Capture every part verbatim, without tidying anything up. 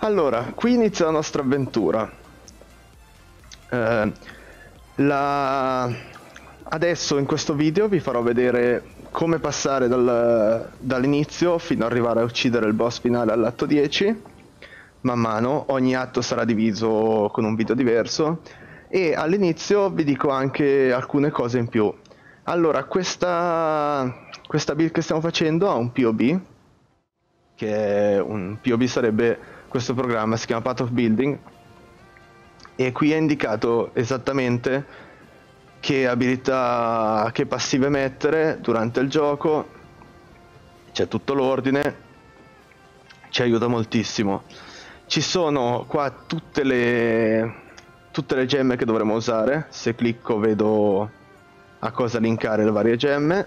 Allora, qui inizia la nostra avventura. Eh, la... Adesso in questo video vi farò vedere come passare dal, dall'inizio fino ad arrivare a uccidere il boss finale all'atto dieci. Man mano, ogni atto sarà diviso con un video diverso e all'inizio vi dico anche alcune cose in più. Allora, questa, questa build che stiamo facendo ha un P O B, che è un P O B sarebbe questo programma, si chiama Path of Building, e qui è indicato esattamente che abilità, che passive mettere durante il gioco, c'è tutto l'ordine, ci aiuta moltissimo. Ci sono qua tutte le, tutte le gemme che dovremo usare, se clicco vedo a cosa linkare le varie gemme.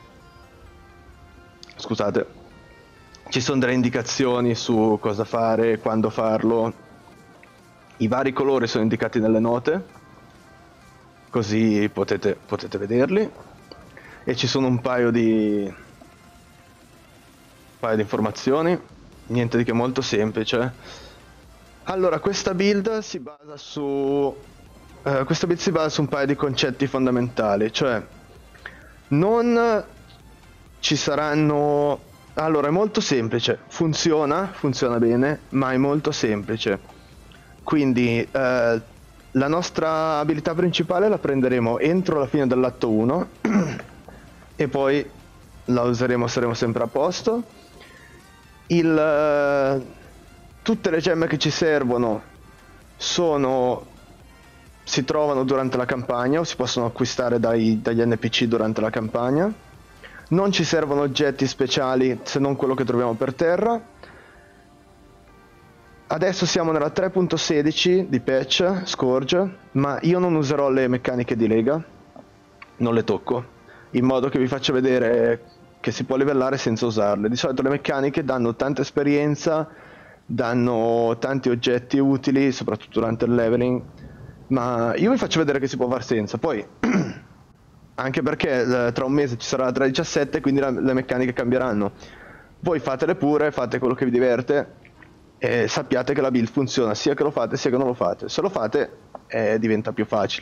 Scusate, ci sono delle indicazioni su cosa fare, quando farlo, i vari colori sono indicati nelle note, così potete, potete vederli, e ci sono un paio di, un paio di informazioni, niente di che, molto semplice. Allora, questa build si basa su uh, questa build si basa su un paio di concetti fondamentali, cioè non ci saranno... Allora, è molto semplice, funziona, funziona bene, ma è molto semplice. Quindi eh, la nostra abilità principale la prenderemo entro la fine dell'atto uno e poi la useremo, saremo sempre a posto. Il, uh, tutte le gemme che ci servono sono, si trovano durante la campagna o si possono acquistare dai, dagli N P C durante la campagna. Non ci servono oggetti speciali se non quello che troviamo per terra. Adesso siamo nella tre punto sedici di patch Scourge, ma io non userò le meccaniche di lega, non le tocco, in modo che vi faccia vedere che si può livellare senza usarle. Di solito le meccaniche danno tanta esperienza, danno tanti oggetti utili, soprattutto durante il leveling, ma io vi faccio vedere che si può far senza. Poi, anche perché eh, tra un mese ci sarà la tre punto diciassette, quindi la, le meccaniche cambieranno. Voi fatele pure, fate quello che vi diverte, e sappiate che la build funziona sia che lo fate sia che non lo fate. Se lo fate eh, diventa più facile.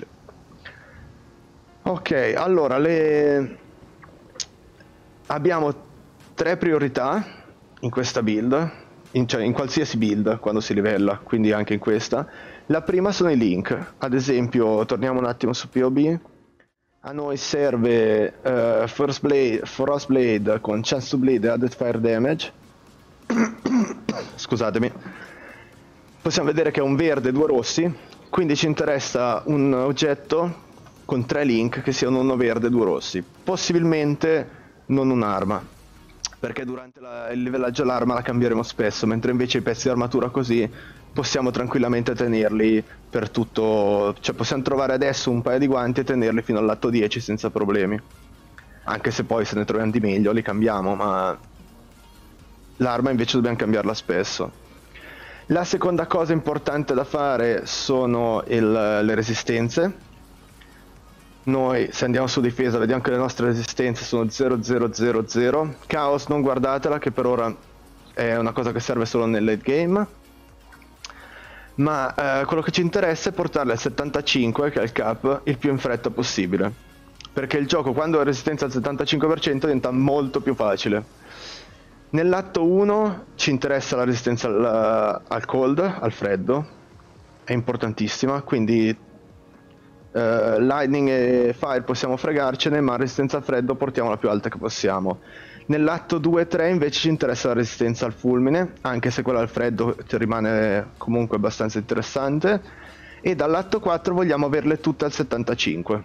Ok, allora le... abbiamo tre priorità in questa build, in, cioè in qualsiasi build quando si livella, quindi anche in questa. La prima sono i link. Ad esempio, torniamo un attimo su P O B. A noi serve uh, First Blade, Frost Blade con Chance to Bleed e Added Fire Damage. Scusatemi. Possiamo vedere che è un verde e due rossi, quindi ci interessa un oggetto con tre link che siano uno verde e due rossi. Possibilmente non un'arma, perché durante la, il livellaggio l'arma la cambieremo spesso, mentre invece i pezzi di armatura così possiamo tranquillamente tenerli per tutto, cioè possiamo trovare adesso un paio di guanti e tenerli fino all'atto dieci senza problemi, anche se poi se ne troviamo di meglio li cambiamo, ma l'arma invece dobbiamo cambiarla spesso. La seconda cosa importante da fare sono il, le resistenze. Noi se andiamo su difesa vediamo che le nostre resistenze sono zero zero zero zero. Chaos non guardatela, che per ora è una cosa che serve solo nel late game, ma eh, quello che ci interessa è portarle al settantacinque, che è il cap, il più in fretta possibile, perché il gioco quando ha resistenza al settantacinque per cento diventa molto più facile. Nell'atto uno ci interessa la resistenza al, al cold, al freddo, è importantissima, quindi uh, lightning e fire possiamo fregarcene, ma resistenza al freddo portiamo la più alta che possiamo. Nell'atto due e tre invece ci interessa la resistenza al fulmine, anche se quella al freddo rimane comunque abbastanza interessante, e dall'atto quattro vogliamo averle tutte al settantacinque.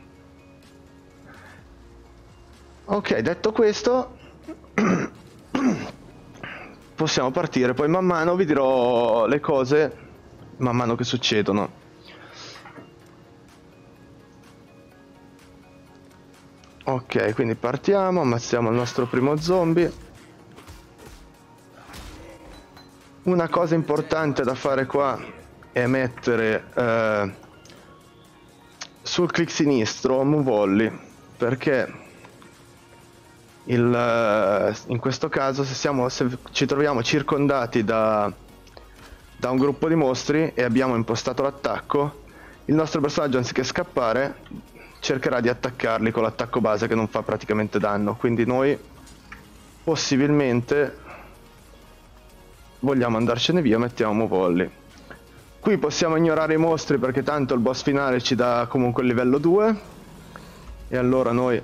Ok, detto questo possiamo partire, poi man mano vi dirò le cose man mano che succedono. Ok, quindi partiamo, ammazziamo il nostro primo zombie. Una cosa importante da fare qua è mettere eh, sul clic sinistro Move Volley, perché il, in questo caso se, siamo, se ci troviamo circondati da da un gruppo di mostri e abbiamo impostato l'attacco, il nostro personaggio anziché scappare cercherà di attaccarli con l'attacco base che non fa praticamente danno, quindi noi possibilmente vogliamo andarcene via, mettiamo volley. Qui possiamo ignorare i mostri perché tanto il boss finale ci dà comunque il livello due e allora noi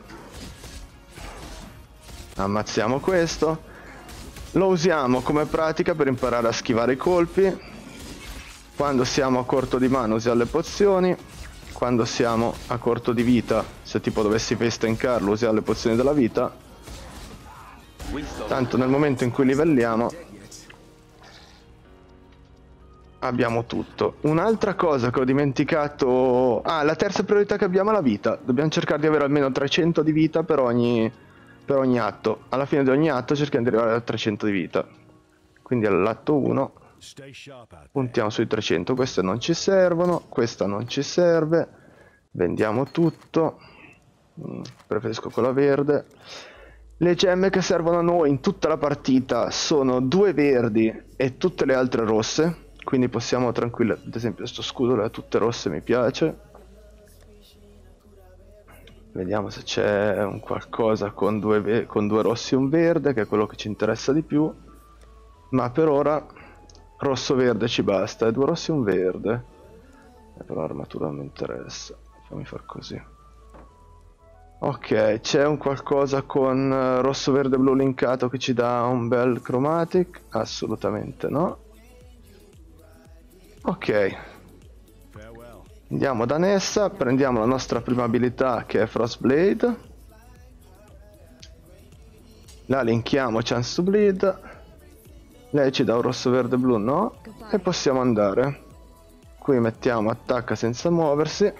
ammazziamo questo, lo usiamo come pratica per imparare a schivare i colpi. Quando siamo a corto di mano usiamo le pozioni, quando siamo a corto di vita, se tipo dovessi festankarlo, usiamo le pozioni della vita. Tanto nel momento in cui livelliamo abbiamo tutto. Un'altra cosa che ho dimenticato... Ah, la terza priorità che abbiamo è la vita. Dobbiamo cercare di avere almeno trecento di vita per ogni, per ogni atto. Alla fine di ogni atto cerchiamo di arrivare a trecento di vita. Quindi all'atto uno puntiamo sui trecento. Queste non ci servono, questa non ci serve. Vendiamo tutto. Preferisco quella verde. Le gemme che servono a noi in tutta la partita sono due verdi e tutte le altre rosse. Quindi possiamo tranquillamente, ad esempio questo scudo le ha tutte rosse, mi piace. Vediamo se c'è un qualcosa con due, con due rossi e un verde, che è quello che ci interessa di più. Ma per ora rosso-verde ci basta, e due rossi e un verde. E però l'armatura non mi interessa, fammi far così. Ok, c'è un qualcosa con rosso-verde-blu linkato che ci dà un bel chromatic? Assolutamente no. Ok, andiamo da Nessa, prendiamo la nostra prima abilità che è Frostblade, la linkiamo Chance to Bleed, lei ci dà un rosso verde blu no, e possiamo andare. Qui mettiamo attacca senza muoversi.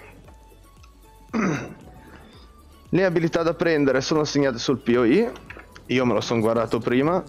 Le abilità da prendere sono segnate sul P O I, io me lo sono guardato prima.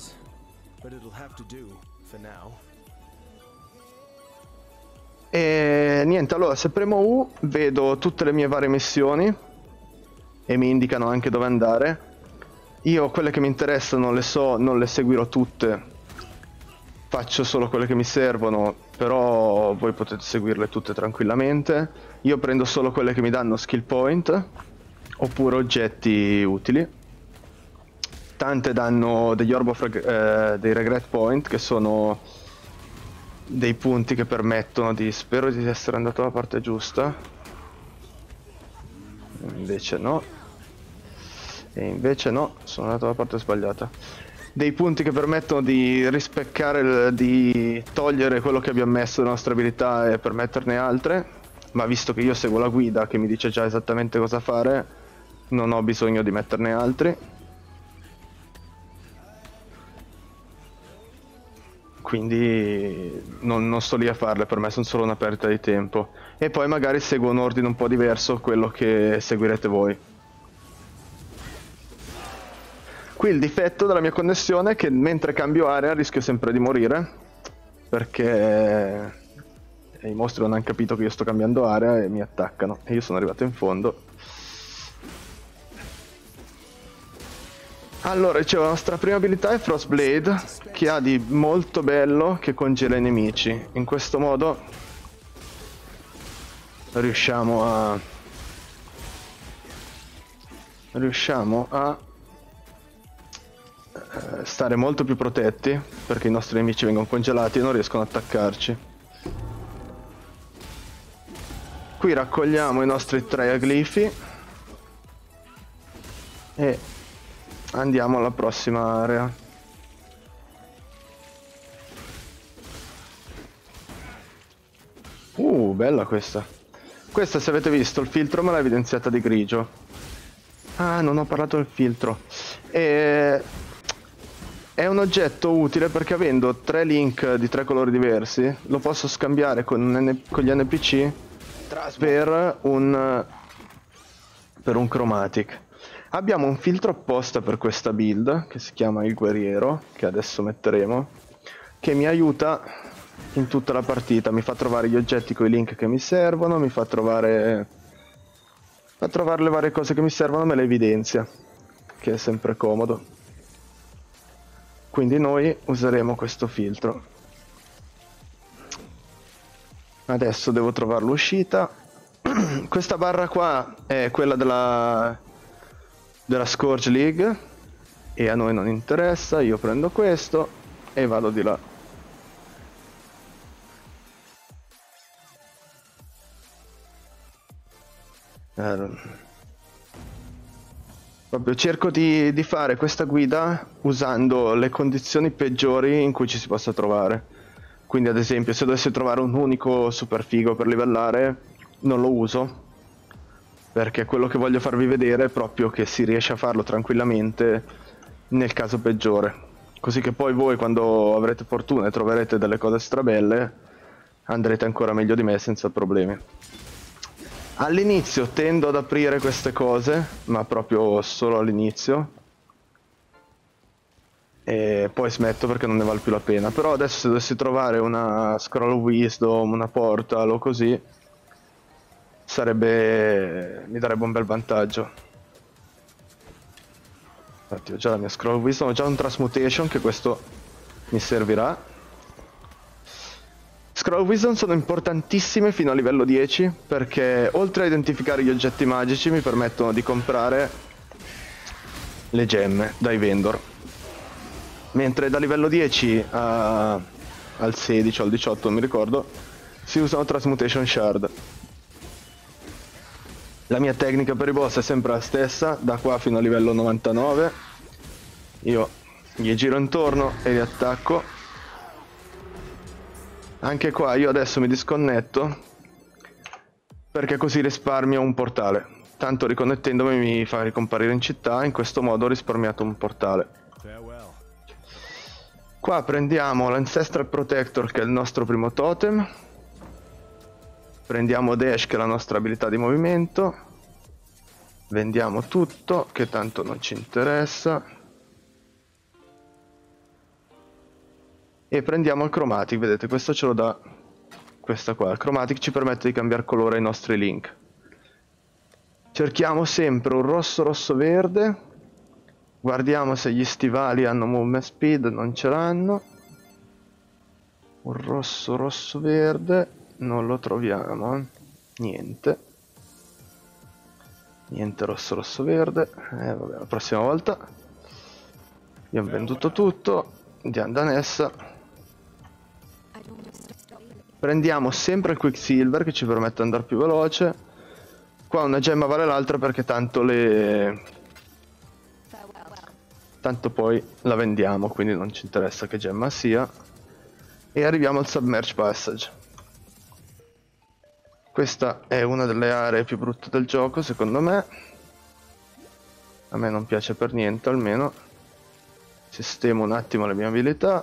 E niente, allora se premo U vedo tutte le mie varie missioni e mi indicano anche dove andare. Io quelle che mi interessano le so, non le seguirò tutte, faccio solo quelle che mi servono, però voi potete seguirle tutte tranquillamente. Io prendo solo quelle che mi danno skill point oppure oggetti utili. Tante danno degli orb of reg eh, dei regret point, che sono dei punti che permettono di... Spero di essere andato alla parte giusta. Invece no. E invece no, sono andato alla parte sbagliata. Dei punti che permettono di rispeccare, di togliere quello che abbiamo messo nelle nostre abilità e per metterne altre. Ma visto che io seguo la guida che mi dice già esattamente cosa fare, non ho bisogno di metterne altri. Quindi non, non sto lì a farle, per me sono solo una perdita di tempo. E poi magari seguo un ordine un po' diverso, quello che seguirete voi. Qui il difetto della mia connessione è che mentre cambio area rischio sempre di morire, perché i mostri non hanno capito che io sto cambiando area e mi attaccano. E io sono arrivato in fondo. Allora, dicevo, la nostra prima abilità è Frostblade, che ha di molto bello che congela i nemici. In questo modo riusciamo a... riusciamo a eh, stare molto più protetti, perché i nostri nemici vengono congelati e non riescono ad attaccarci. Qui raccogliamo i nostri tre aglifi e andiamo alla prossima area. Uh, bella questa. Questa, se avete visto, il filtro me l'ha evidenziata di grigio. Ah, non ho parlato del filtro. E... è un oggetto utile perché avendo tre link di tre colori diversi, lo posso scambiare con, con gli N P C per un, per un chromatic. Abbiamo un filtro apposta per questa build, che si chiama il guerriero, che adesso metteremo, che mi aiuta in tutta la partita, mi fa trovare gli oggetti con i link che mi servono, mi fa trovare, fa trovare le varie cose che mi servono, me le evidenzia, che è sempre comodo. Quindi noi useremo questo filtro. Adesso devo trovare l'uscita. Questa barra qua è quella della, della Scourge League e a noi non interessa. Io prendo questo e vado di là. Eh, proprio cerco di, di fare questa guida usando le condizioni peggiori in cui ci si possa trovare. Quindi ad esempio se dovessi trovare un unico super figo per livellare non lo uso, perché quello che voglio farvi vedere è proprio che si riesce a farlo tranquillamente nel caso peggiore, così che poi voi quando avrete fortuna e troverete delle cose strabelle andrete ancora meglio di me senza problemi. All'inizio tendo ad aprire queste cose, ma proprio solo all'inizio, e poi smetto perché non ne vale più la pena. Però adesso se dovessi trovare una Scroll of Wisdom, una Portal o così, sarebbe... mi darebbe un bel vantaggio. Infatti ho già la mia Scroll of Wisdom, ho già un Transmutation che questo mi servirà. Scroll of Wisdom sono importantissime fino a livello dieci perché oltre a identificare gli oggetti magici mi permettono di comprare le gemme dai vendor. Mentre da livello dieci a... al sedici o al diciotto, non mi ricordo, si usano Transmutation Shard. La mia tecnica per i boss è sempre la stessa, da qua fino a livello novantanove. Io gli giro intorno e li attacco. Anche qua io adesso mi disconnetto, perché così risparmio un portale. Tanto riconnettendomi mi fa ricomparire in città, in questo modo ho risparmiato un portale. Qua prendiamo l'Ancestral Protector che è il nostro primo totem. Prendiamo Dash che è la nostra abilità di movimento. Vendiamo tutto che tanto non ci interessa. E prendiamo il Chromatic, vedete questo ce lo dà questa qua. Il Chromatic ci permette di cambiare colore ai nostri link. Cerchiamo sempre un rosso rosso verde. Guardiamo se gli stivali hanno movement speed, non ce l'hanno. Un rosso rosso verde, non lo troviamo, eh. Niente. Niente rosso rosso verde. Eh vabbè, la prossima volta. Abbiamo venduto tutto. Andiamo da Nessa. Prendiamo sempre il Quicksilver che ci permette di andare più veloce. Qua una gemma vale l'altra perché tanto le... tanto poi la vendiamo, quindi non ci interessa che gemma sia. E arriviamo al Submerge Passage. Questa è una delle aree più brutte del gioco, secondo me. A me non piace per niente, almeno. Sistemo un attimo le mie abilità.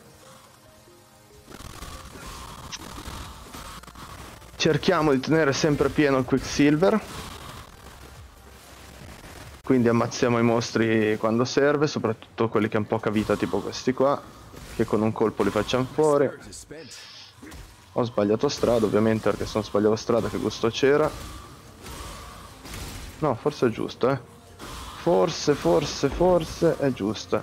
Cerchiamo di tenere sempre pieno il Quicksilver. Quindi ammazziamo i mostri quando serve, soprattutto quelli che hanno poca vita, tipo questi qua, che con un colpo li facciamo fuori. Ho sbagliato strada, ovviamente, perché se non sbagliavo strada che gusto c'era. No, forse è giusto, eh. Forse, forse, forse è giusta.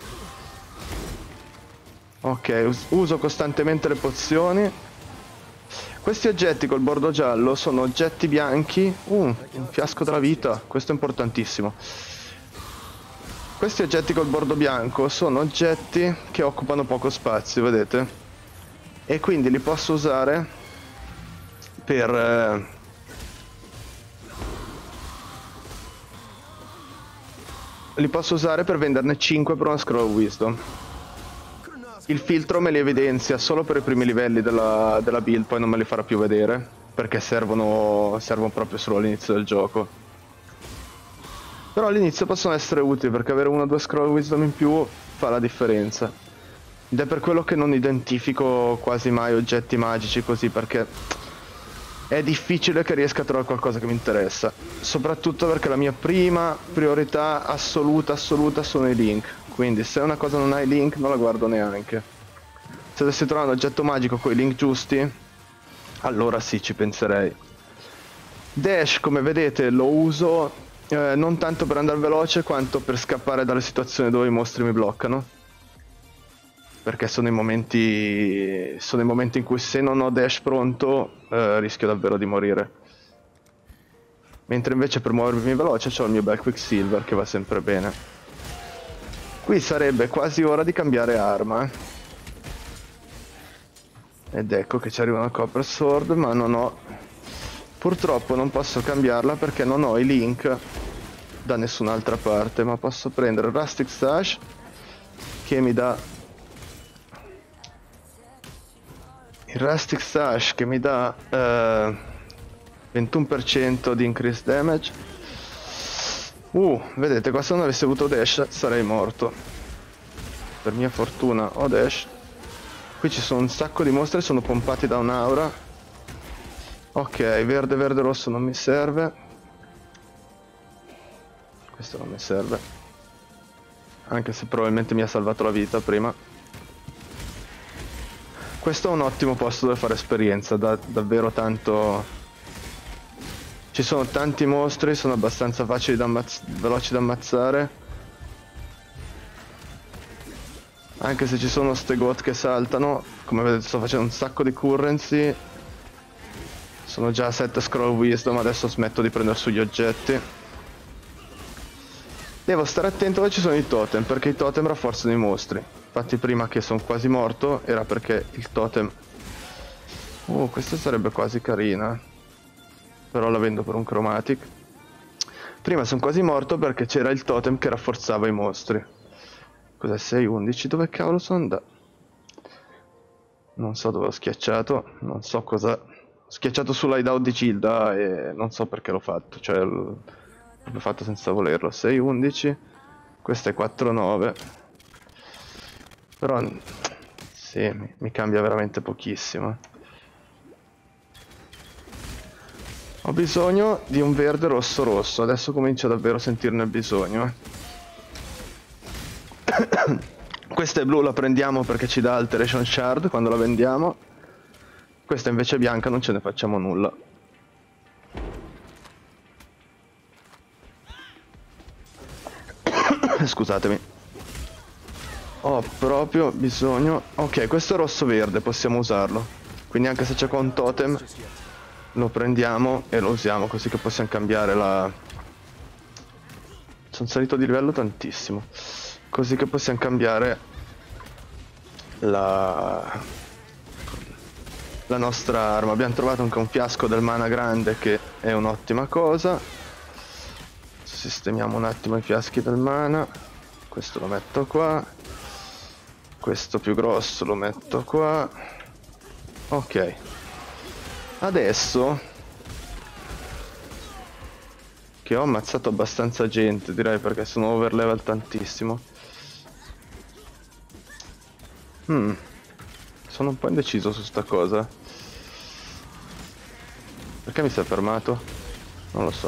Ok, us uso costantemente le pozioni. Questi oggetti col bordo giallo sono oggetti bianchi. Uh, un fiasco della vita, questo è importantissimo. Questi oggetti col bordo bianco sono oggetti che occupano poco spazio, vedete? E quindi li posso usare per... Eh, li posso usare per venderne cinque per una Scroll of Wisdom. Il filtro me li evidenzia solo per i primi livelli della, della build, poi non me li farà più vedere, perché servono, servono proprio solo all'inizio del gioco. Però all'inizio possono essere utili, perché avere una o due Scroll of Wisdom in più fa la differenza. Ed è per quello che non identifico quasi mai oggetti magici così, perché è difficile che riesca a trovare qualcosa che mi interessa. Soprattutto perché la mia prima priorità assoluta, assoluta sono i link. Quindi se una cosa non ha i link non la guardo neanche. Se dovessi trovare un oggetto magico con i link giusti, allora sì, ci penserei. Dash, come vedete, lo uso eh, non tanto per andare veloce quanto per scappare dalle situazioni dove i mostri mi bloccano. perché sono i momenti sono i momenti in cui se non ho dash pronto eh, rischio davvero di morire. Mentre invece per muovermi veloce c'ho il mio bel Quicksilver che va sempre bene. Qui sarebbe quasi ora di cambiare arma. Ed ecco che ci arriva una Copper Sword, ma non ho... Purtroppo non posso cambiarla perché non ho i link da nessun'altra parte, ma posso prendere il Rustic Stash che mi dà... Il Rustic Stash che mi dà eh, ventuno per cento di increase damage. Uh, vedete, qua se non avessi avuto dash sarei morto. Per mia fortuna ho dash. Qui ci sono un sacco di mostri, sono pompati da un'aura. Ok, verde, verde, rosso non mi serve. Questo non mi serve. Anche se probabilmente mi ha salvato la vita prima. Questo è un ottimo posto dove fare esperienza, da davvero tanto... Ci sono tanti mostri, sono abbastanza facili da ammazz- veloci da ammazzare. Anche se ci sono ste got che saltano, come vedete sto facendo un sacco di currency. Sono già a sette scroll wisdom, adesso smetto di prendere sugli oggetti. Devo stare attento dove ci sono i totem, perché i totem rafforzano i mostri. Infatti prima che sono quasi morto era perché il totem... Uh, questa sarebbe quasi carina. Però la vendo per un chromatic. Prima sono quasi morto perché c'era il totem che rafforzava i mostri. Cos'è? sei undici? Dove cavolo sono andato? Non so dove ho schiacciato. Non so cosa... Ho schiacciato sull'hideout di Gilda e non so perché l'ho fatto. Cioè l'ho fatto senza volerlo. sei undici. Questo è quattro nove. Però... Sì, mi, mi cambia veramente pochissimo. Ho bisogno di un verde rosso rosso, adesso comincio davvero a sentirne il bisogno. Questa è blu, la prendiamo perché ci dà Alteration Shard quando la vendiamo. Questa invece è bianca, non ce ne facciamo nulla. Scusatemi. Ho proprio bisogno... Ok, questo è rosso verde, possiamo usarlo. Quindi anche se c'è con un totem... Lo prendiamo e lo usiamo così che possiamo cambiare la... Sono salito di livello tantissimo. Così che possiamo cambiare la... la nostra arma. Abbiamo trovato anche un fiasco del mana grande che è un'ottima cosa. Sistemiamo un attimo i fiaschi del mana. Questo lo metto qua. Questo più grosso lo metto qua. Ok. Adesso che ho ammazzato abbastanza gente, direi, perché sono over level tantissimo. Hmm. Sono un po' indeciso su sta cosa. Perché mi sei fermato? Non lo so.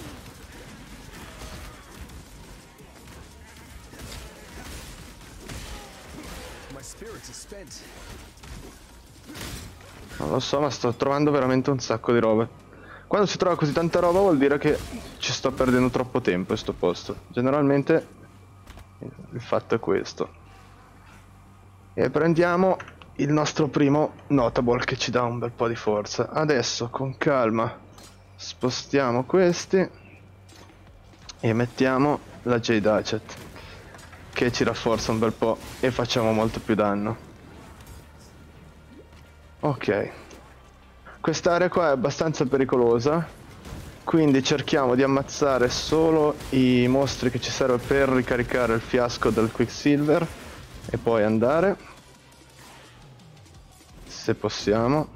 Non lo so, ma sto trovando veramente un sacco di robe. Quando si trova così tanta roba vuol dire che ci sto perdendo troppo tempo in sto posto. Generalmente il fatto è questo. E prendiamo il nostro primo notable che ci dà un bel po' di forza. Adesso con calma spostiamo questi e mettiamo la Jade Hatchet che ci rafforza un bel po' e facciamo molto più danno. Ok, quest'area qua è abbastanza pericolosa, quindi cerchiamo di ammazzare solo i mostri che ci serve per ricaricare il fiasco del Quicksilver e poi andare, se possiamo.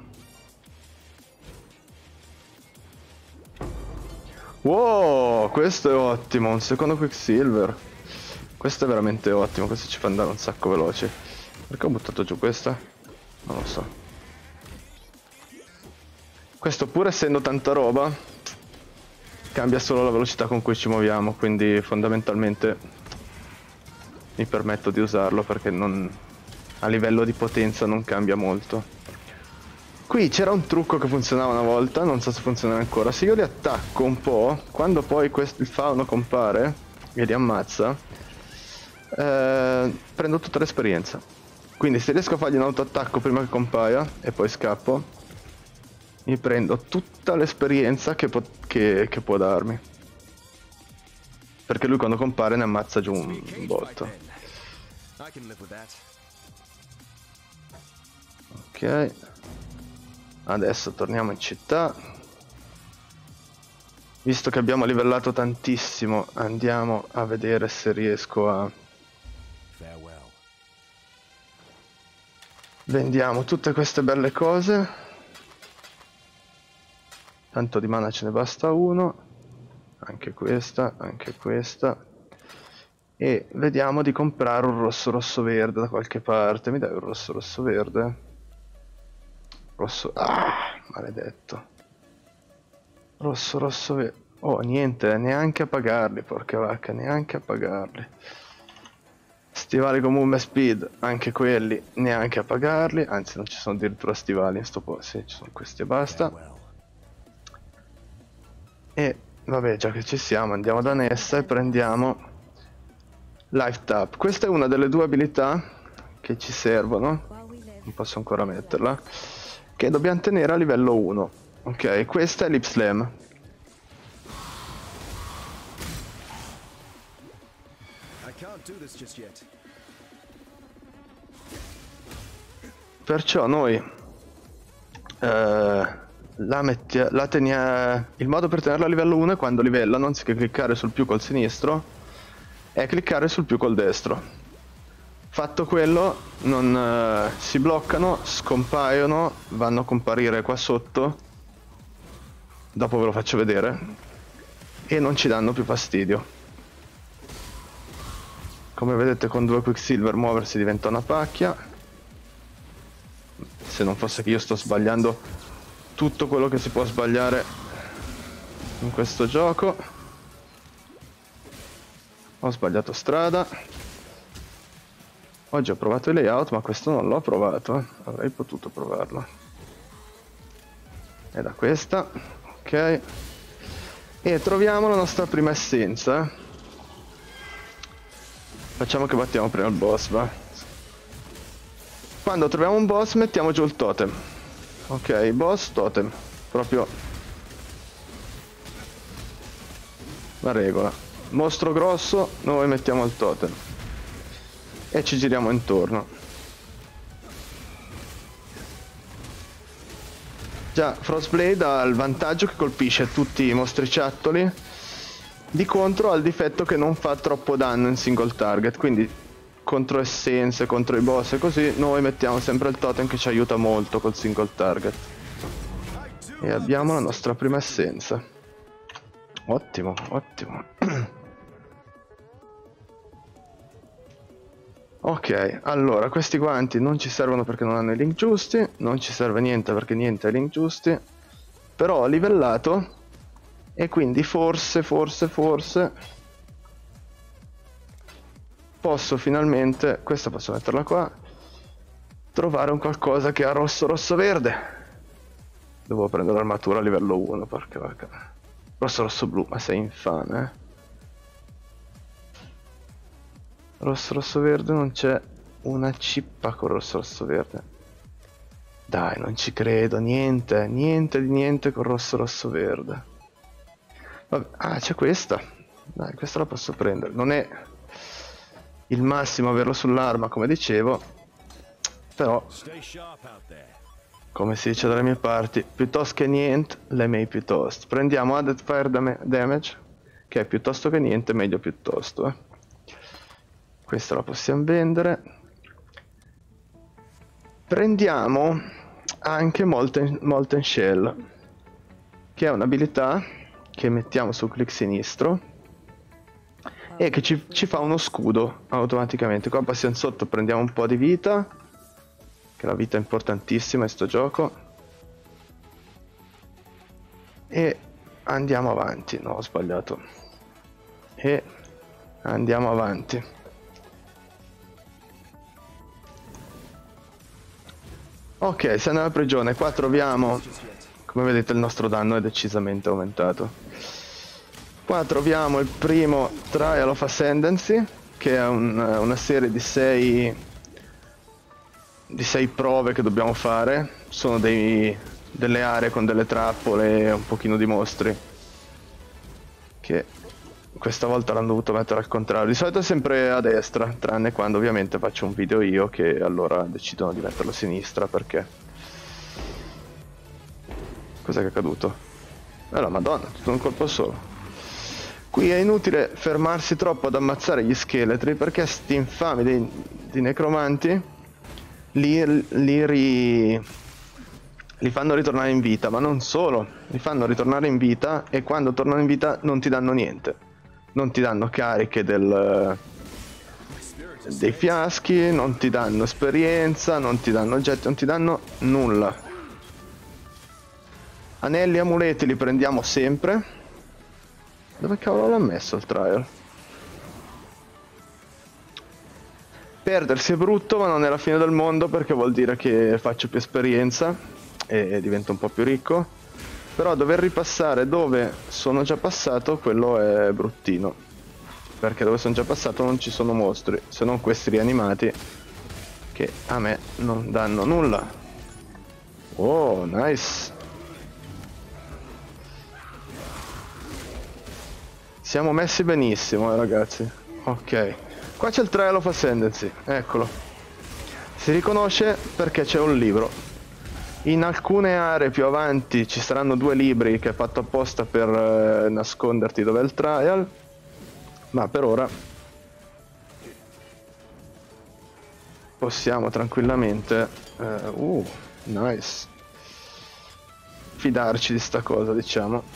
Wow, questo è ottimo, un secondo Quicksilver. Questo è veramente ottimo, questo ci fa andare un sacco veloci. Perché ho buttato giù questa? Non lo so. Questo, pur essendo tanta roba, cambia solo la velocità con cui ci muoviamo, quindi fondamentalmente mi permetto di usarlo perché non, a livello di potenza non cambia molto. Qui c'era un trucco che funzionava una volta, non so se funziona ancora. Se io li attacco un po', quando poi questo, il fauno compare e li ammazza, eh, prendo tutta l'esperienza. Quindi se riesco a fargli un autoattacco prima che compaia e poi scappo, mi prendo tutta l'esperienza che, che, che può darmi. Perché lui quando compare ne ammazza giù un, un botto. Ok. Adesso torniamo in città. Visto che abbiamo livellato tantissimo, andiamo a vedere se riesco a... Vendiamo tutte queste belle cose. Tanto di mana ce ne basta uno. Anche questa, anche questa. E vediamo di comprare un rosso rosso verde da qualche parte. Mi dai un rosso rosso verde? Rosso... Ah, maledetto. Rosso rosso verde. Oh, niente, neanche a pagarli, porca vacca, neanche a pagarli. Stivali come speed, anche quelli, neanche a pagarli. Anzi, non ci sono addirittura stivali in sto posto. Sì, ci sono questi e basta. E, vabbè, già che ci siamo, andiamo da Nessa e prendiamo Life Tap. Questa è una delle due abilità che ci servono. Non posso ancora metterla. Che dobbiamo tenere a livello uno. Ok, questa è Lip Slam. Perciò noi eh, la, metti, la teniamo. Il modo per tenerla a livello uno è quando livellano, anziché cliccare sul più col sinistro, è cliccare sul più col destro. Fatto quello, non eh, si bloccano, scompaiono, vanno a comparire qua sotto. Dopo ve lo faccio vedere. E non ci danno più fastidio. Come vedete, con due Quicksilver muoversi diventa una pacchia. Se non fosse che io sto sbagliando tutto quello che si può sbagliare in questo gioco. Ho sbagliato strada. Oggi ho provato il layout, ma questo non l'ho provato. Avrei potuto provarlo. È da questa. Ok. E troviamo la nostra prima essenza. Facciamo che battiamo prima il boss, va. Quando troviamo un boss mettiamo giù il totem. Ok, boss, totem. Proprio la regola. Mostro grosso, noi mettiamo il totem. E ci giriamo intorno. Già, Frostblade ha il vantaggio che colpisce tutti i mostriciattoli. Di contro ha il difetto che non fa troppo danno in single target, quindi contro essenze, contro i boss e così, noi mettiamo sempre il totem che ci aiuta molto col single target. E abbiamo la nostra prima essenza. Ottimo, ottimo. Ok, allora, questi guanti non ci servono perché non hanno i link giusti, non ci serve niente perché niente ha i link giusti, però ho livellato e quindi forse, forse, forse posso finalmente, questa posso metterla qua, trovare un qualcosa che ha rosso, rosso, verde. Devo prendere l'armatura a livello uno, porca vacca. Rosso, rosso, blu, ma sei infame, eh? Rosso, rosso, verde, non c'è una cippa con rosso, rosso, verde. Dai, non ci credo, niente, niente di niente con rosso, rosso, verde. Vabbè, ah, c'è questa. Dai, questa la posso prendere. Non è il massimo averlo sull'arma, come dicevo, però, come si dice dalle mie parti, piuttosto che niente, le meglio piuttosto. Prendiamo Added Fire dam Damage, che è piuttosto che niente, meglio piuttosto, eh. Questa la possiamo vendere. Prendiamo anche Molten, Molten Shell, che è un'abilità che mettiamo sul clic sinistro e che ci, ci fa uno scudo automaticamente. Qua passiamo sotto, prendiamo un po' di vita, che la vita è importantissima in sto gioco, e andiamo avanti. No, ho sbagliato. E andiamo avanti. Ok, siamo nella prigione. Qua troviamo, come vedete, il nostro danno è decisamente aumentato. Qua troviamo il primo Trial of Ascendancy, che è un, una serie di sei di sei prove che dobbiamo fare. Sono dei, delle aree con delle trappole e un pochino di mostri, che questa volta l'hanno dovuto mettere al contrario. Di solito è sempre a destra, tranne quando ovviamente faccio un video io, che allora decidono di metterlo a sinistra perché... Cos'è che è caduto? Eh la madonna, tutto un colpo solo. Qui è inutile fermarsi troppo ad ammazzare gli scheletri, perché sti infami di, di necromanti li, li, ri, li fanno ritornare in vita, ma non solo, li fanno ritornare in vita e quando tornano in vita non ti danno niente. Non ti danno cariche del, dei fiaschi, non ti danno esperienza, non ti danno oggetti, non ti danno nulla. Anelli e amuleti li prendiamo sempre. Dove cavolo l'ha messo il trial? Perdersi è brutto, ma non è la fine del mondo, perché vuol dire che faccio più esperienza e divento un po' più ricco. Però dover ripassare dove sono già passato, quello è bruttino, perché dove sono già passato non ci sono mostri, se non questi rianimati che a me non danno nulla. Oh, nice. Siamo messi benissimo, eh, ragazzi. Ok. Qua c'è il Trial of Ascendancy, eccolo. Si riconosce perché c'è un libro. In alcune aree più avanti ci saranno due libri che è fatto apposta per eh, nasconderti dov'è il Trial. Ma per ora possiamo tranquillamente... Eh, uh, nice. Fidarci di sta cosa, diciamo.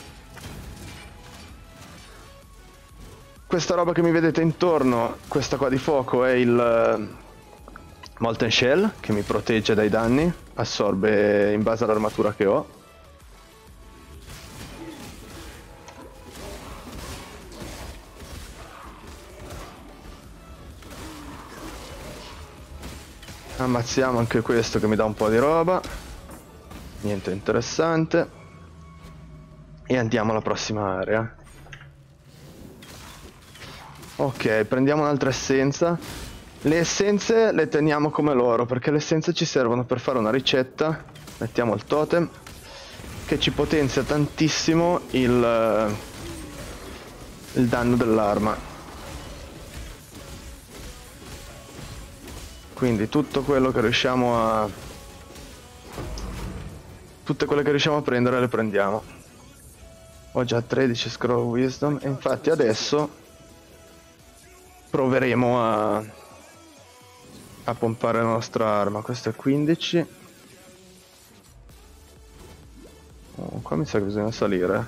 Questa roba che mi vedete intorno, questa qua di fuoco, è il uh, Molten Shell, che mi protegge dai danni, assorbe in base all'armatura che ho. Ammazziamo anche questo che mi dà un po' di roba. Niente interessante. E andiamo alla prossima area. Ok, prendiamo un'altra essenza. Le essenze le teniamo come loro, perché le essenze ci servono per fare una ricetta. Mettiamo il totem, che ci potenzia tantissimo il, il danno dell'arma. Quindi tutto quello che riusciamo a... Tutte quelle che riusciamo a prendere le prendiamo. Ho già tredici Scroll Wisdom e infatti adesso... proveremo a, a pompare la nostra arma. Questo è quindici. Oh, qua mi sa che bisogna salire.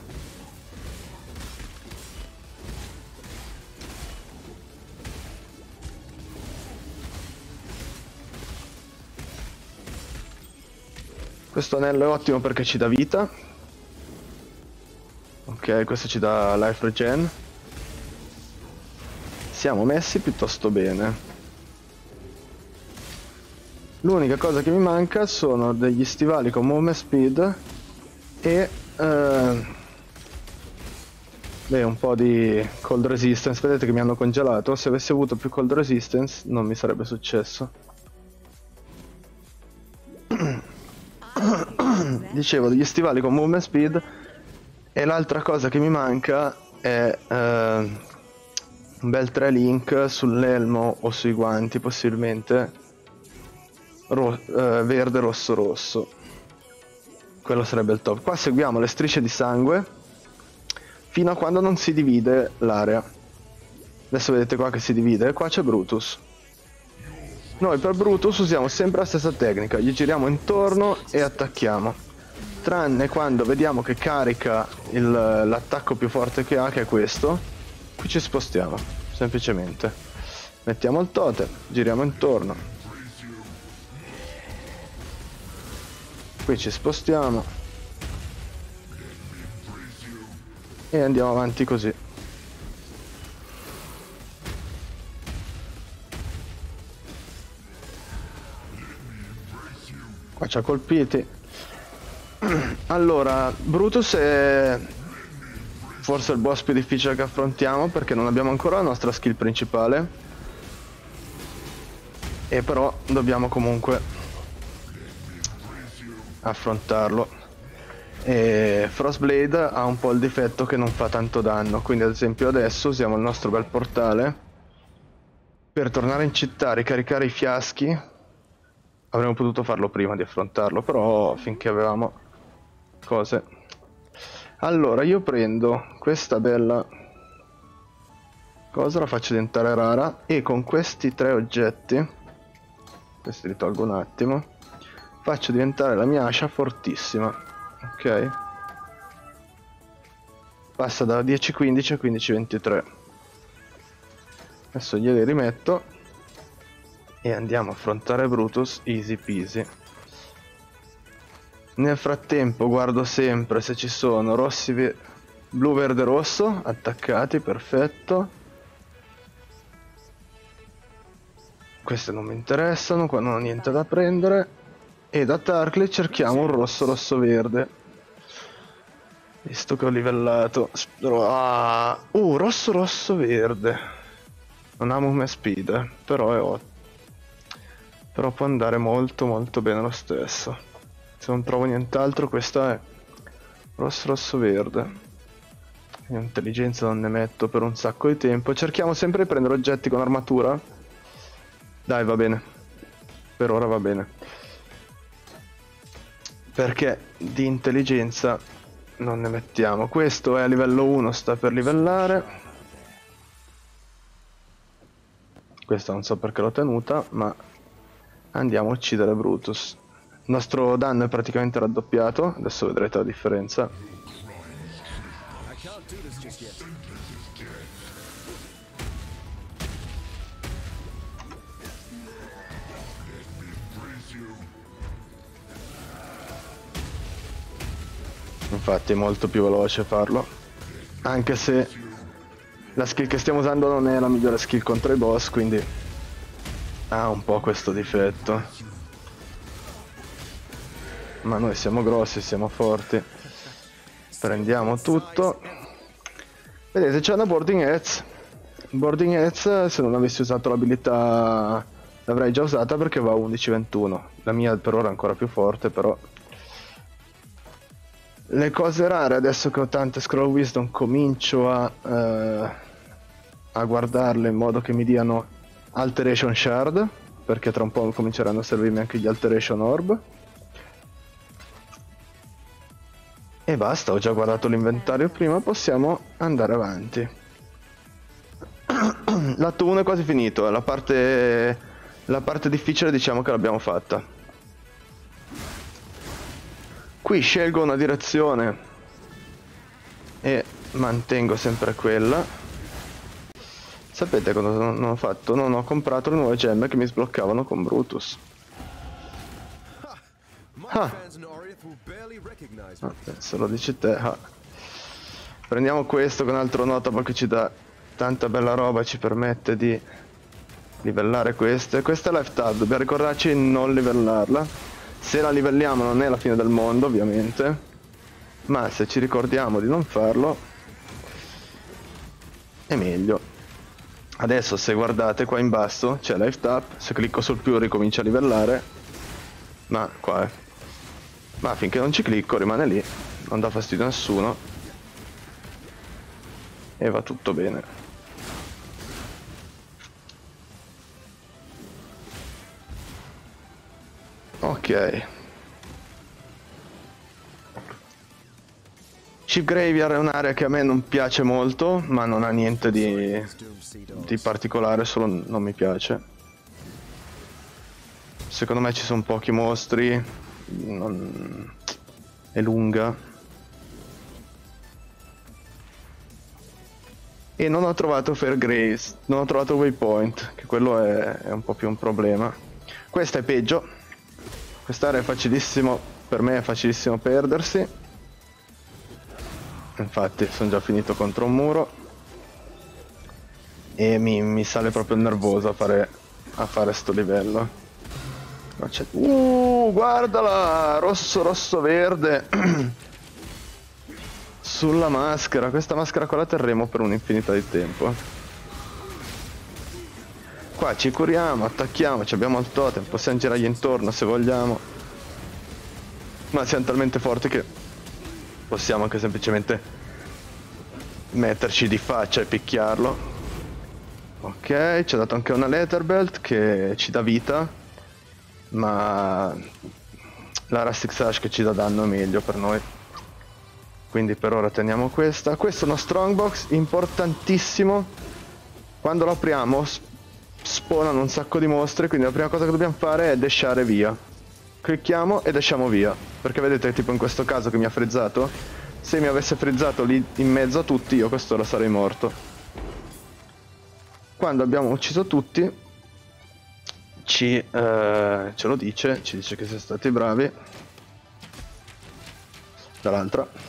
Questo anello è ottimo perché ci dà vita. Ok, questo ci dà life regen. Siamo messi piuttosto bene. L'unica cosa che mi manca sono degli stivali con movement speed e eh, beh, un po' di cold resistance. Vedete che mi hanno congelato. Se avessi avuto più cold resistance non mi sarebbe successo. Dicevo, degli stivali con movement speed. E l'altra cosa che mi manca è eh, un bel tre link sull'elmo o sui guanti, possibilmente Ro eh, verde, rosso, rosso. Quello sarebbe il top. Qua seguiamo le strisce di sangue fino a quando non si divide l'area. Adesso vedete qua che si divide. Qua c'è Brutus. Noi per Brutus usiamo sempre la stessa tecnica. Gli giriamo intorno e attacchiamo. Tranne quando vediamo che carica l'attacco più forte che ha, che è questo. Qui ci spostiamo, semplicemente. Mettiamo il totem, giriamo intorno. Qui ci spostiamo. E andiamo avanti così. Qua ci ha colpiti. Allora, Brutus è... forse il boss più difficile che affrontiamo, perché non abbiamo ancora la nostra skill principale. E però dobbiamo comunque affrontarlo. E Frostblade ha un po' il difetto che non fa tanto danno, quindi ad esempio adesso usiamo il nostro bel portale per tornare in città, ricaricare i fiaschi. Avremmo potuto farlo prima di affrontarlo, però finché avevamo cose. Allora io prendo questa bella cosa, la faccio diventare rara, e con questi tre oggetti, questi li tolgo un attimo, faccio diventare la mia ascia fortissima. Ok, passa da dieci quindici a quindici ventitré. Adesso glieli rimetto e andiamo a affrontare Brutus easy peasy. Nel frattempo guardo sempre se ci sono rossi, blu, verde, rosso attaccati. Perfetto. Queste non mi interessano, qua non ho niente da prendere. E da Tarkle cerchiamo un rosso, rosso, verde. Visto che ho livellato. Ah, uh, rosso, rosso, verde. Non amo come speed, però è ottimo. Però può andare molto molto bene lo stesso. Se non trovo nient'altro, questa è rosso, rosso, verde. Intelligenza non ne metto per un sacco di tempo. Cerchiamo sempre di prendere oggetti con armatura. Dai, va bene. Per ora va bene. Perché di intelligenza non ne mettiamo. Questo è a livello uno, sta per livellare. Questa non so perché l'ho tenuta, ma andiamo a uccidere Brutus. Il nostro danno è praticamente raddoppiato, adesso vedrete la differenza. Infatti è molto più veloce farlo, anche se la skill che stiamo usando non è la migliore skill contro i boss, quindi ha un po' questo difetto. Ma noi siamo grossi, siamo forti. Prendiamo tutto. Vedete, c'è una Boarding Heads. Boarding Heads, se non avessi usato l'abilità l'avrei già usata, perché va a undici ventuno. La mia per ora è ancora più forte, però. Le cose rare, adesso che ho tante Scroll Wisdom, comincio a, eh, a guardarle in modo che mi diano Alteration Shard, perché tra un po' cominceranno a servirmi anche gli Alteration Orb. E basta, ho già guardato l'inventario prima, possiamo andare avanti. L'atto uno è quasi finito, la parte, la parte difficile diciamo che l'abbiamo fatta. Qui scelgo una direzione e mantengo sempre quella. Sapete cosa non ho fatto? Non ho comprato le nuove gemme che mi sbloccavano con Brutus. Ah. Ah, se lo dici te. Ah. Prendiamo questo con altro notable che ci dà tanta bella roba e ci permette di livellare queste. Questa è Life Tab, dobbiamo ricordarci di non livellarla. Se la livelliamo non è la fine del mondo, ovviamente, ma se ci ricordiamo di non farlo è meglio. Adesso se guardate qua in basso c'è Life Tab, se clicco sul più ricomincia a livellare, ma qua è. Ma finché non ci clicco rimane lì, non dà fastidio a nessuno e va tutto bene. Ok. Chief Graveyard è un'area che a me non piace molto, ma non ha niente di, di particolare, solo non mi piace. Secondo me ci sono pochi mostri. Non... è lunga e non ho trovato Fairgrace, non ho trovato Waypoint, che quello è, è un po' più un problema. Questa è peggio, quest'area è facilissimo, per me è facilissimo perdersi, infatti sono già finito contro un muro e mi, mi sale proprio il nervoso a fare, a fare sto livello. Uh, guardala! Rosso, rosso, verde. Sulla maschera. Questa maschera qua la terremo per un'infinità di tempo. Qua ci curiamo, attacchiamo, abbiamo il totem, possiamo girargli intorno se vogliamo. ma siamo talmente forti che possiamo anche semplicemente metterci di faccia e picchiarlo. Ok, ci ha dato anche una Leatherbelt che ci dà vita, ma la Rustic Sash che ci dà danno è meglio per noi. Quindi per ora teniamo questa. Questo è uno Strongbox importantissimo. Quando lo apriamo spawnano un sacco di mostri, quindi la prima cosa che dobbiamo fare è dashare via. Clicchiamo e dashiamo via, perché vedete tipo in questo caso che mi ha frizzato, se mi avesse frizzato lì in mezzo a tutti io quest'ora sarei morto. Quando abbiamo ucciso tutti ci eh, ce lo dice, ci dice che siamo stati bravi. Dall'altra.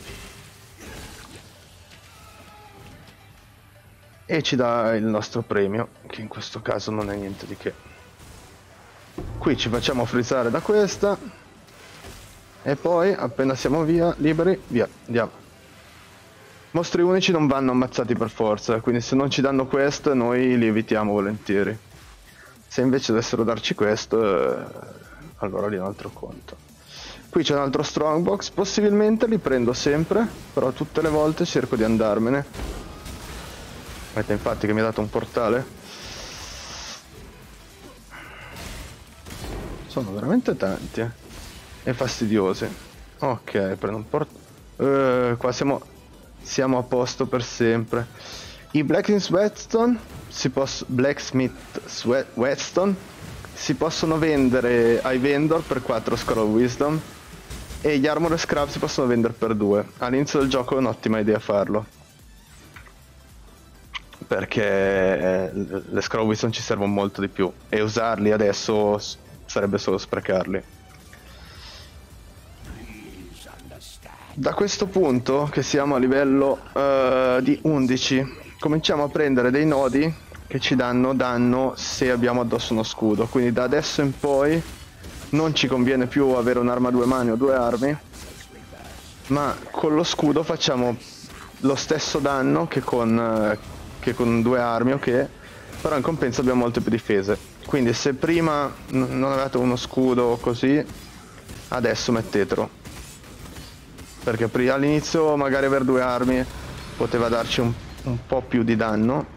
E ci dà il nostro premio, che in questo caso non è niente di che. Qui ci facciamo frizzare da questa. E poi, appena siamo via, liberi, via, andiamo. Mostri unici non vanno ammazzati per forza, quindi se non ci danno quest noi li evitiamo volentieri. Se invece dovessero darci quest, eh, allora lì è un altro conto. Qui c'è un altro Strongbox, possibilmente li prendo sempre, però tutte le volte cerco di andarmene. Vedete infatti che mi ha dato un portale. Sono veramente tanti, eh. E fastidiosi. Ok, prendo un portale. Uh, qua siamo, siamo a posto per sempre. I Blacksmith Whetstone si possono Blacksmith Whetstone si possono vendere ai vendor per quattro Scroll Wisdom. E gli Armor Scrub si possono vendere per due. All'inizio del gioco è un'ottima idea farlo, perché le Scroll Wisdom ci servono molto di più e usarli adesso sarebbe solo sprecarli. Da questo punto, che siamo a livello uh, di undici, cominciamo a prendere dei nodi che ci danno danno se abbiamo addosso uno scudo, quindi da adesso in poi non ci conviene più avere un'arma a due mani o due armi, ma con lo scudo facciamo lo stesso danno che con, uh, che con due armi, ok? Però in compenso abbiamo molte più difese. Quindi se prima non avevate uno scudo così, adesso mettetelo. Perché all'inizio magari avere due armi poteva darci un, un po' più di danno.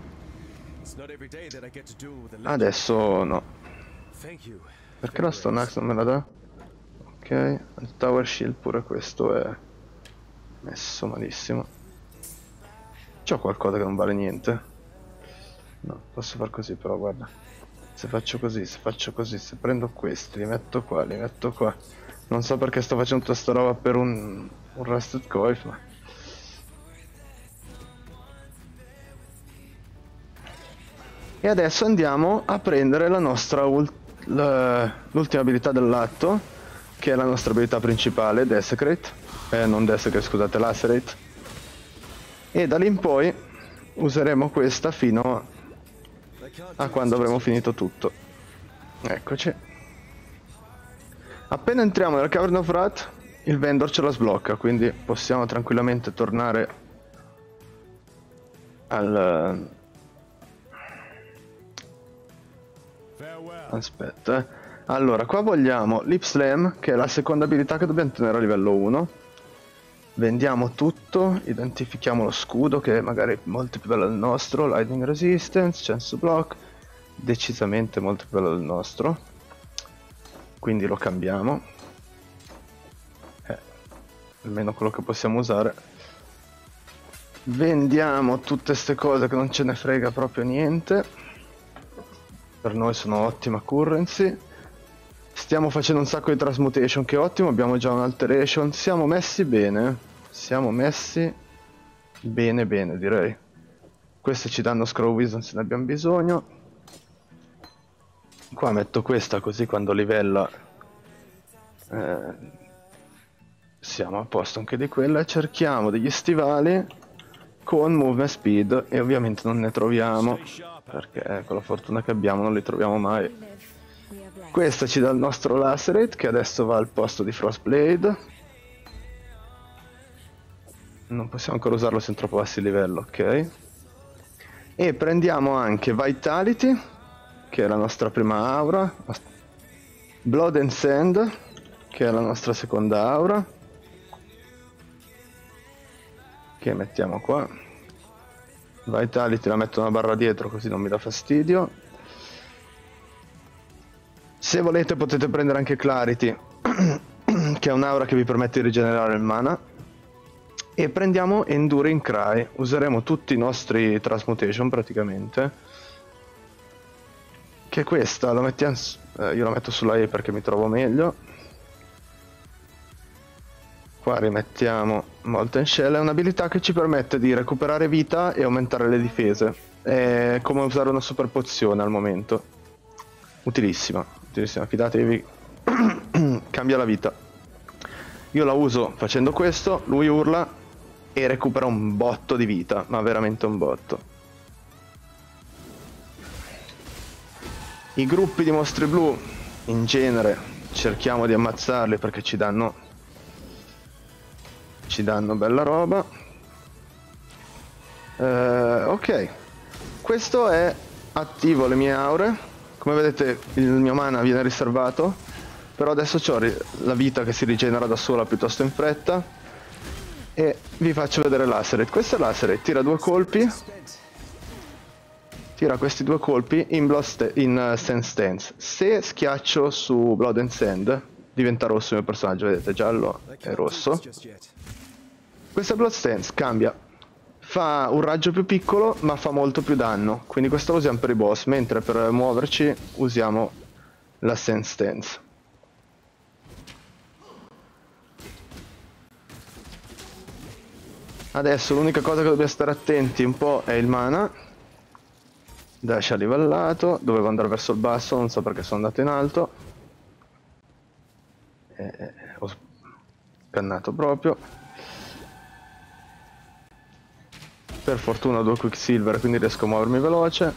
Adesso no. Perché la Stone Axe non me la dà? Ok, il Tower Shield pure questo è messo malissimo. C'ho qualcosa che non vale niente. No, posso far così però, guarda. Se faccio così, se faccio così, se prendo questi, li metto qua, li metto qua. Non so perché sto facendo tutta sta roba per un, un Rusted Coil, ma... E adesso andiamo a prendere la nostra l'ultima abilità dell'atto, che è la nostra abilità principale, Desecrate. Eh, non Desecrate, scusate, Lacerate. E da lì in poi useremo questa fino a quando avremo finito tutto. Eccoci. Appena entriamo nella Cavern of Wrath, il vendor ce la sblocca, quindi possiamo tranquillamente tornare al... Aspetta, eh. Allora, qua vogliamo Lip Slam, che è la seconda abilità che dobbiamo tenere a livello uno. Vendiamo tutto, identifichiamo lo scudo, che è magari molto più bello del nostro, Lightning Resistance, Chance to Block, decisamente molto più bello del nostro. Quindi lo cambiamo. Eh, almeno quello che possiamo usare. Vendiamo tutte ste cose che non ce ne frega proprio niente. Per noi sono ottima currency. Stiamo facendo un sacco di transmutation, che è ottimo. Abbiamo già un'alteration. Siamo messi bene. Siamo messi bene bene, direi. Queste ci danno Scroll Wisdom se ne abbiamo bisogno. Qua metto questa così quando livella eh, siamo a posto anche di quella. Cerchiamo degli stivali con movement speed e ovviamente non ne troviamo, perché con la fortuna che abbiamo non li troviamo mai. Questa ci dà il nostro Lacerate, che adesso va al posto di Frostblade. Non possiamo ancora usarlo se è troppo bassi il livello, ok. E prendiamo anche Vitality, che è la nostra prima aura, Blood and Sand, che è la nostra seconda aura, che mettiamo qua. Vitality la metto una barra dietro così non mi dà fastidio. Se volete potete prendere anche Clarity che è un'aura che vi permette di rigenerare il mana, e prendiamo Enduring Cry. Useremo tutti i nostri Transmutation praticamente, che questa la mettiamo, eh, io la metto sulla E perché mi trovo meglio. Qua rimettiamo Molten Shell, è un'abilità che ci permette di recuperare vita e aumentare le difese. È come usare una super pozione al momento. Utilissima, utilissima, fidatevi, cambia la vita. Io la uso facendo questo, lui urla e recupera un botto di vita, ma veramente un botto. I gruppi di mostri blu, in genere, cerchiamo di ammazzarli perché ci danno... ci danno bella roba. eh, ok, questo è attivo le mie aure. Come vedete il mio mana viene riservato, però adesso ho la vita che si rigenera da sola piuttosto in fretta, e vi faccio vedere Lacerate. Questo è Lacerate, tira due colpi, tira questi due colpi in, Blood in uh, Sand Stance. Se schiaccio su Blood and Sand diventa rosso il mio personaggio, vedete, giallo e rosso. Questa Blood Stance cambia, fa un raggio più piccolo ma fa molto più danno, quindi questo lo usiamo per i boss, mentre per muoverci usiamo la Sand Stance. Adesso l'unica cosa che dobbiamo stare attenti un po' è il mana. Dash a livellato, dovevo andare verso il basso, non so perché sono andato in alto. Eh, ho scannato proprio. Per fortuna ho due Quicksilver, quindi riesco a muovermi veloce.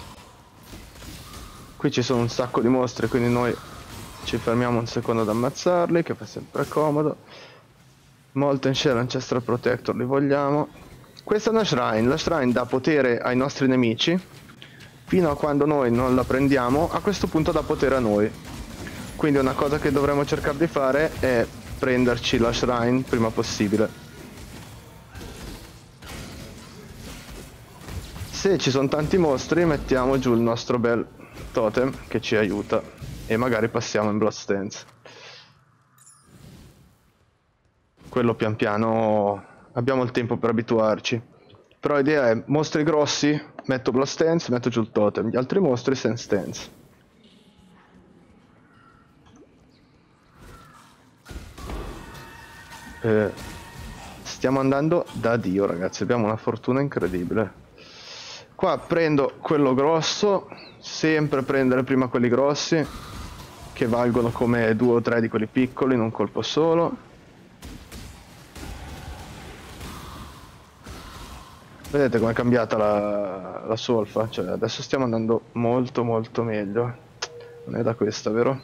Qui ci sono un sacco di mostri, quindi noi ci fermiamo un secondo ad ammazzarli, che fa sempre comodo. Molten Shell, Ancestral Protector li vogliamo. Questa è una Shrine. La Shrine dà potere ai nostri nemici fino a quando noi non la prendiamo. A questo punto dà potere a noi, quindi una cosa che dovremmo cercare di fare è prenderci la Shrine prima possibile. Se ci sono tanti mostri mettiamo giù il nostro bel totem che ci aiuta e magari passiamo in Blood Stance. Quello pian piano abbiamo il tempo per abituarci. Però l'idea è mostri grossi, metto Blood Stance, metto giù il totem, gli altri mostri Sand Stance. Eh, stiamo andando da Dio, ragazzi, abbiamo una fortuna incredibile. Qua prendo quello grosso, sempre prendere prima quelli grossi, che valgono come due o tre di quelli piccoli in un colpo solo. Vedete com'è cambiata la, la solfa? Cioè adesso stiamo andando molto molto meglio. Non è da questa, vero?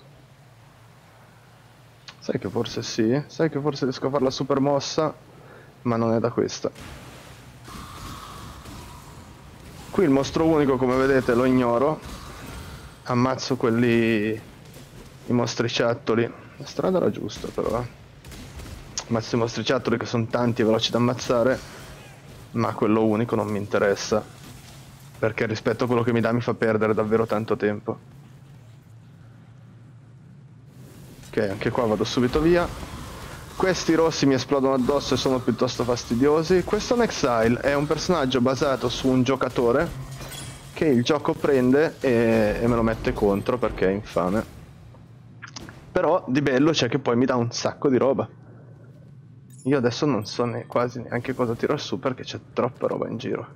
Sai che forse sì? Sai che forse riesco a fare la super mossa, ma non è da questa. Qui il mostro unico, come vedete, lo ignoro. Ammazzo quelli... i mostriciattoli. La strada era giusta però. Ammazzo i mostriciattoli che sono tanti e veloci da ammazzare. Ma quello unico non mi interessa, perché rispetto a quello che mi dà mi fa perdere davvero tanto tempo. Ok, anche qua vado subito via. Questi rossi mi esplodono addosso e sono piuttosto fastidiosi. Questo è un Exile, è un personaggio basato su un giocatore che il gioco prende e, e me lo mette contro perché è infame. Però di bello c'è che poi mi dà un sacco di roba. Io adesso non so ne quasi neanche cosa tirar su perché c'è troppa roba in giro.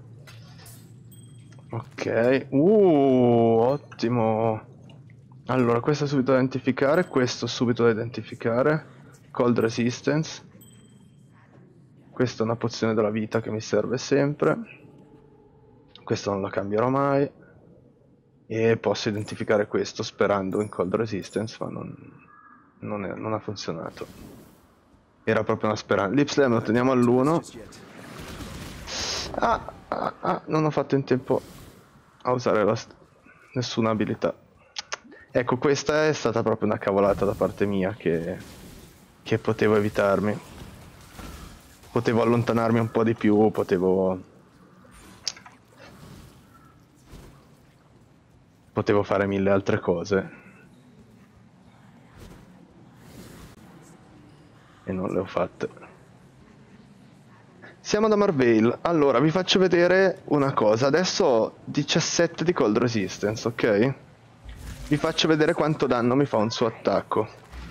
Ok, uh, ottimo. Allora, questo è subito da identificare, questo subito da identificare. Cold Resistance. Questa è una pozione della vita che mi serve sempre. Questa non la cambierò mai. E posso identificare questo sperando in Cold Resistance, ma non, non, è, non ha funzionato. Era proprio una speranza. Lip Slam lo teniamo all'uno. Ah, ah, ah, non ho fatto in tempo a usare la nessuna abilità. Ecco, questa è stata proprio una cavolata da parte mia, che che potevo evitarmi. Potevo allontanarmi un po' di più, potevo... Potevo fare mille altre cose. E non le ho fatte. Siamo da Marvale. Allora, vi faccio vedere una cosa. Adesso ho diciassette di cold resistance, ok? Vi faccio vedere quanto danno mi fa un suo attacco.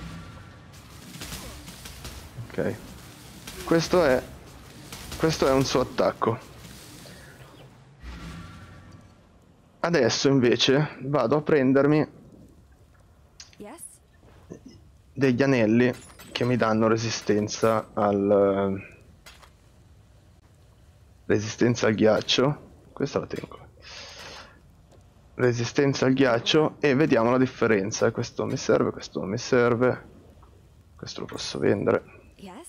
Ok. Questo è... Questo è un suo attacco. Adesso invece vado a prendermi degli anelli che mi danno resistenza al... Resistenza al ghiaccio. Questa la tengo. Resistenza al ghiaccio e vediamo la differenza. Questo mi serve, questo non mi serve. Questo lo posso vendere. Yes.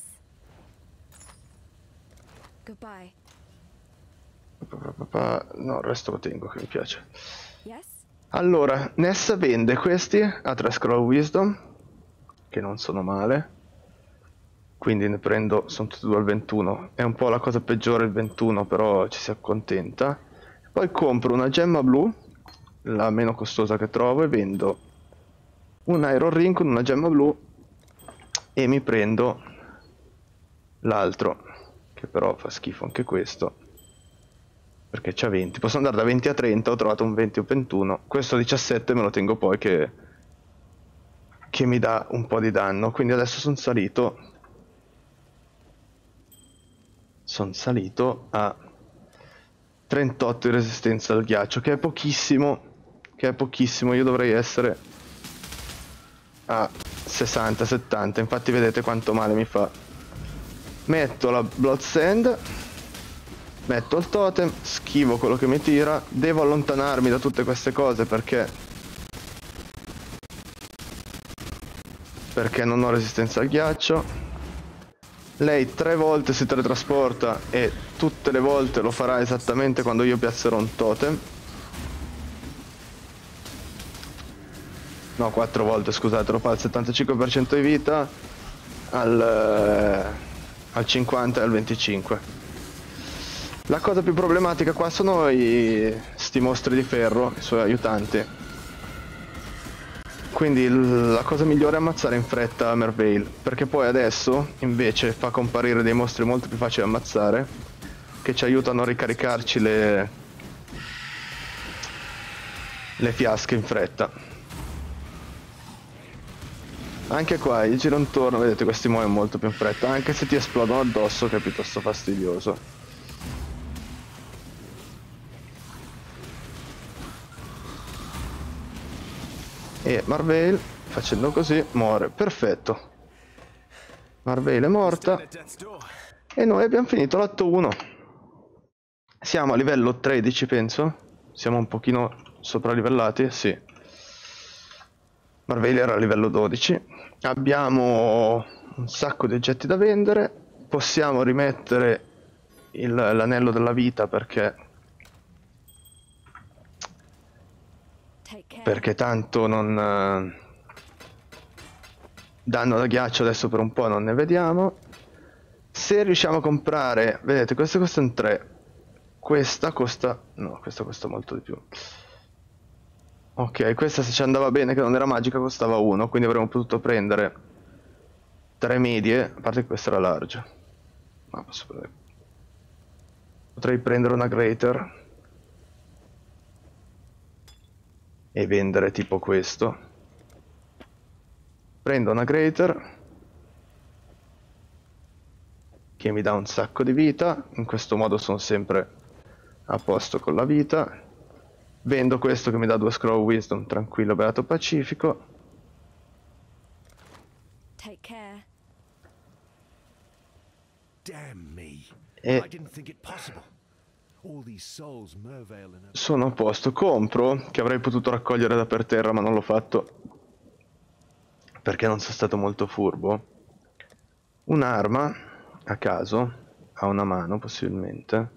Goodbye. No, il resto lo tengo che mi piace. Yes. Allora, Nessa vende questi a tre scroll wisdom, che non sono male. Quindi ne prendo, sono tutti e due al ventuno. È un po' la cosa peggiore il ventuno, però ci si accontenta. Poi compro una gemma blu, la meno costosa che trovo, e vendo un iron ring con una gemma blu e mi prendo l'altro, che però fa schifo anche questo, perché c'ha venti. Posso andare da venti a trenta, ho trovato un venti o ventuno. Questo diciassette me lo tengo poi che, che mi dà un po' di danno. Quindi adesso sono salito... Sono salito a trentotto di resistenza al ghiaccio, che è pochissimo, che è pochissimo. Io dovrei essere a sessanta settanta, infatti vedete quanto male mi fa. Metto la Bloodsand, metto il totem, schivo quello che mi tira, devo allontanarmi da tutte queste cose perché perché non ho resistenza al ghiaccio. Lei tre volte si teletrasporta e tutte le volte lo farà esattamente quando io piazzerò un totem. No, quattro volte, scusate, lo fa al settantacinque per cento di vita, al, eh, al cinquanta e al venticinque. La cosa più problematica qua sono i, sti mostri di ferro, i suoi aiutanti. Quindi la cosa migliore è ammazzare in fretta Merveil, perché poi adesso invece fa comparire dei mostri molto più facili da ammazzare, che ci aiutano a ricaricarci le, le fiasche in fretta. Anche qua il giro intorno, vedete, questi muoiono molto più in fretta, anche se ti esplodono addosso, che è piuttosto fastidioso. E Marvale, facendo così, muore. Perfetto. Marvale è morta. E noi abbiamo finito l'atto uno. Siamo a livello tredici, penso. Siamo un pochino sopralivellati, sì. Marvale era a livello dodici. Abbiamo un sacco di oggetti da vendere. Possiamo rimettere l'anello della vita perché... Perché tanto non... danno da ghiaccio adesso per un po' non ne vediamo. Se riusciamo a comprare... Vedete, questo costa un tre. Questa costa... No, questa costa molto di più. Ok, questa se ci andava bene che non era magica costava uno, quindi avremmo potuto prendere tre medie, a parte che questa era large. Ma posso prendere... Potrei prendere una greater e vendere tipo questo. Prendo una greater che mi dà un sacco di vita, in questo modo sono sempre a posto con la vita. Vendo questo che mi dà due scroll wisdom, tranquillo, beato pacifico. Take care. Damn me. E I didn't think it possible. All these souls, Mervale and... sono a posto. Compro, che avrei potuto raccogliere da per terra ma non l'ho fatto perché non sono stato molto furbo. Un'arma a caso, a una mano possibilmente,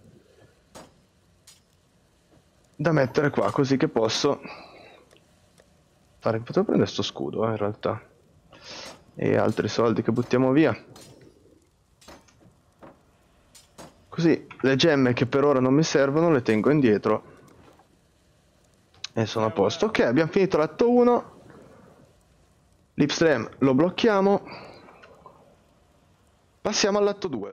da mettere qua così che posso fare... Potevo prendere sto scudo eh, in realtà. e altri soldi che buttiamo via. Così le gemme che per ora non mi servono le tengo indietro e sono a posto. Ok, abbiamo finito l'atto uno. L'Ipstream lo blocchiamo. Passiamo all'atto due.